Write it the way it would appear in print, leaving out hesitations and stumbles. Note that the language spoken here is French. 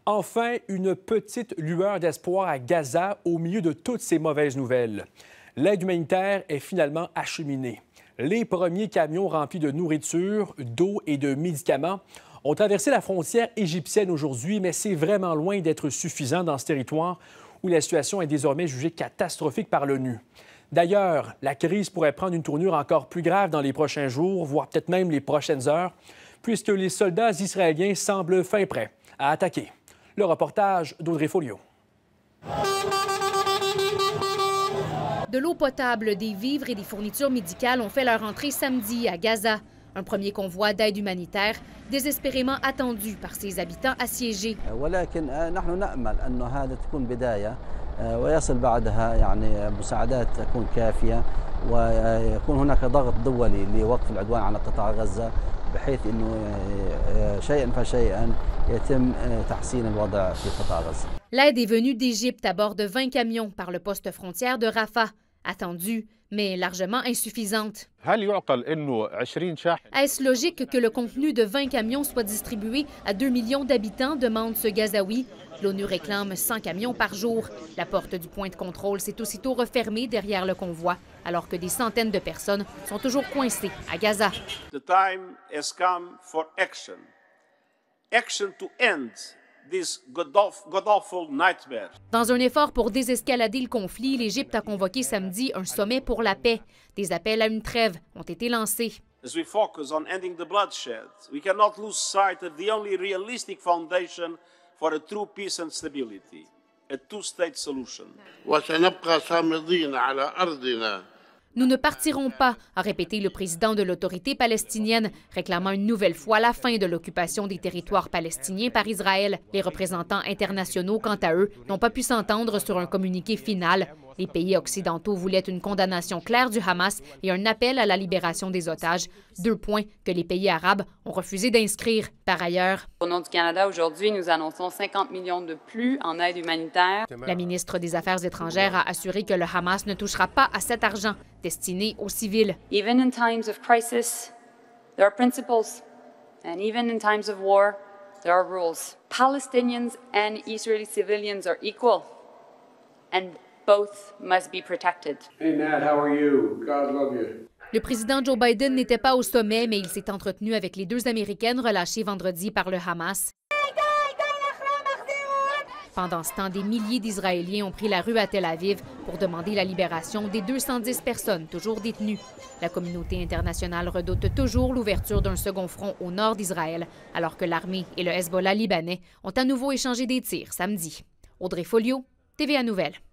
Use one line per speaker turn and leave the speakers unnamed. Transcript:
Enfin, une petite lueur d'espoir à Gaza au milieu de toutes ces mauvaises nouvelles. L'aide humanitaire est finalement acheminée. Les premiers camions remplis de nourriture, d'eau et de médicaments ont traversé la frontière égyptienne aujourd'hui, mais c'est vraiment loin d'être suffisant dans ce territoire où la situation est désormais jugée catastrophique par l'ONU. D'ailleurs, la crise pourrait prendre une tournure encore plus grave dans les prochains jours, voire peut-être même les prochaines heures, puisque les soldats israéliens semblent fin prêts à attaquer. Le reportage d'Audrey Folliot.
De l'eau potable, des vivres et des fournitures médicales ont fait leur entrée samedi à Gaza. Un premier convoi d'aide humanitaire désespérément attendu par ses habitants assiégés.
ويصل بعدها يعني مساعدات تكون كافية ويكون هناك ضغط دولي لوقف العدوان على قطاع غزة بحيث انه شيئا فشيئا يتم تحسين الوضع في قطاع غزة.
L'aide est venue d'Égypte à bord de 20 camions par le poste frontière de Rafah. Attendue, mais largement insuffisante. Est-ce logique que le contenu de 20 camions soit distribué à 2 millions d'habitants, demande ce Gazaoui. L'ONU réclame 100 camions par jour. La porte du point de contrôle s'est aussitôt refermée derrière le convoi, alors que des centaines de personnes sont toujours coincées à Gaza.
The time has come for action. Action to end this god-awful nightmare.
Dans un effort pour désescalader le conflit, l'Égypte a convoqué samedi un sommet pour la paix. Des appels à une trêve ont été lancés.
As we focus on ending the bloodshed, we cannot lose sight of the only realistic foundation for a true peace and stability, a two-state solution.
Nous ne partirons pas, a répété le président de l'autorité palestinienne, réclamant une nouvelle fois la fin de l'occupation des territoires palestiniens par Israël. Les représentants internationaux, quant à eux, n'ont pas pu s'entendre sur un communiqué final. Les pays occidentaux voulaient une condamnation claire du Hamas et un appel à la libération des otages, 2 points que les pays arabes ont refusé d'inscrire. Par ailleurs,
au nom du Canada, aujourd'hui, nous annonçons 50 millions de plus en aide humanitaire.
La ministre des Affaires étrangères a assuré que le Hamas ne touchera pas à cet argent destiné aux civils.
Even in times of crisis, there are principles, and even in times of war, there are rules. Palestinians and Israeli civilians are equal, and both must be protected.
Hey Matt, how are you? God love you.
Le président Joe Biden n'était pas au sommet, mais il s'est entretenu avec les 2 Américaines relâchées vendredi par le Hamas. Pendant ce temps, des milliers d'Israéliens ont pris la rue à Tel Aviv pour demander la libération des 210 personnes toujours détenues. La communauté internationale redoute toujours l'ouverture d'un second front au nord d'Israël, alors que l'armée et le Hezbollah libanais ont à nouveau échangé des tirs samedi. Audrey Folliot, TVA Nouvelles.